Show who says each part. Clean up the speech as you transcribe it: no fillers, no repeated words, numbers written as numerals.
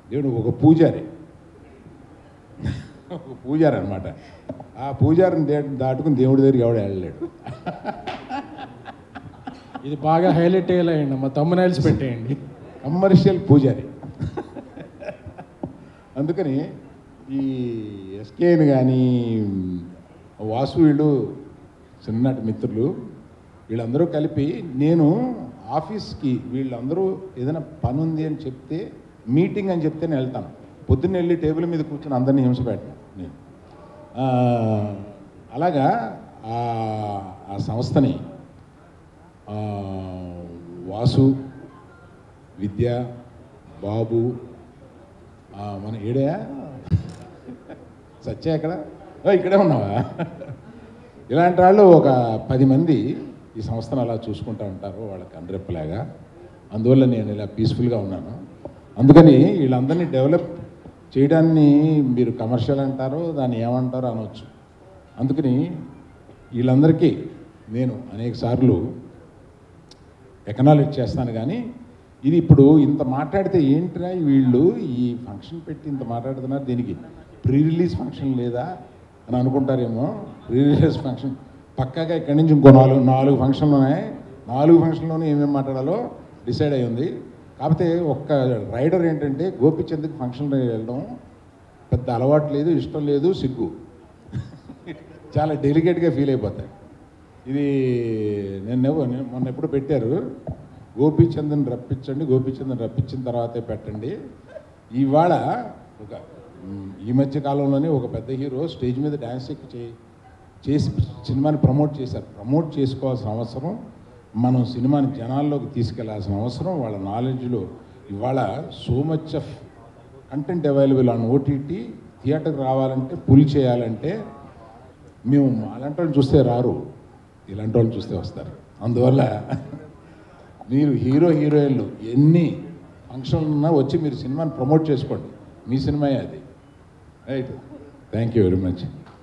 Speaker 1: దేవుడు ఒక పూజారి అనమాట. ఆ పూజారిని దాటుకుని దేవుడి దగ్గరికి ఎవడు వెళ్ళలేడు.
Speaker 2: ఇది బాగా హైలైట్ అయ్యేలాయండి, మా తమ్మునైల్స్ పెట్టేయండి.
Speaker 1: కమర్షియల్ పూజారి. అందుకని ఈ ఎస్కేని కానీ వాసు వీళ్ళు చిన్నటి మిత్రులు వీళ్ళందరూ కలిపి నేను ఆఫీస్కి వీళ్ళందరూ ఏదైనా పని ఉంది అని చెప్తే మీటింగ్ అని చెప్తే నేను వెళ్తాను. పొద్దున్న వెళ్ళి టేబుల్ మీద కూర్చొని అందరినీ హింస పెట్టాను నేను. అలాగా ఆ సంస్థని వాసు, విద్య, బాబు, మన ఏడయా సత్య ఎక్కడ, ఇక్కడే ఉన్నావా, ఇలాంటి వాళ్ళు ఒక 10 మంది ఈ సంస్థను అలా చూసుకుంటూ ఉంటారు వాళ్ళకి కన్రెప్పలాగా. అందువల్ల నేను ఇలా పీస్ఫుల్గా ఉన్నాను. అందుకని వీళ్ళందరినీ డెవలప్ చేయడాన్ని మీరు కమర్షియల్ అంటారో దాన్ని ఏమంటారో అనవచ్చు. అందుకని వీళ్ళందరికీ నేను అనేక సార్లు ఎకనాలెడ్జ్ చేస్తాను. కానీ ఇది ఇప్పుడు ఇంత మాట్లాడితే ఏంట్రా వీళ్ళు ఈ ఫంక్షన్ పెట్టి ఇంత మాట్లాడుతున్నారు, దీనికి ప్రీ రిలీజ్ ఫంక్షన్ లేదా అని అనుకుంటారేమో. ప్రీ రిలీజ్ ఫంక్షన్ పక్కాగా ఇక్కడి నుంచి ఇంకో 4 ఫంక్షన్లు ఉన్నాయి. 4 ఫంక్షన్లోనూ ఏమేమి మాట్లాడాలో డిసైడ్ అయ్యి ఉంది. కాకపోతే ఒక్క రైడర్ ఏంటంటే గోపిచంద్కి ఫంక్షన్లో వెళ్ళడం పెద్ద అలవాటు లేదు, ఇష్టం లేదు, సిగ్గు. చాలా డెలికేట్గా ఫీల్ అయిపోతాయి. ఇది మొన్న ఎప్పుడు పెట్టారు, గోపిచంద్ని రప్పించండి, గోపిచంద్ని రప్పించిన తర్వాతే పెట్టండి. ఇవాళ ఈ మధ్య కాలంలోనే ఒక పెద్ద హీరో స్టేజ్ మీద డ్యాన్స్ చేసి సినిమాని ప్రమోట్ చేశారు. ప్రమోట్ చేసుకోవాల్సిన అవసరం, మనం సినిమాని జనాల్లోకి తీసుకెళ్లాల్సిన అవసరం వాళ్ళ నాలెడ్జ్లో. ఇవాళ so much of content available on OTT. థియేటర్కి రావాలంటే పుల్ చేయాలంటే మేము అలాంటి వాళ్ళు చూస్తే రారు, ఇలాంటి వాళ్ళు చూస్తే వస్తారు. అందువల్ల మీరు హీరోయిన్లు ఎన్ని ఫంక్షన్లు ఉన్నా వచ్చి మీరు సినిమాని ప్రమోట్ చేసుకోండి, మీ సినిమాయే అది. Right, thank you very much.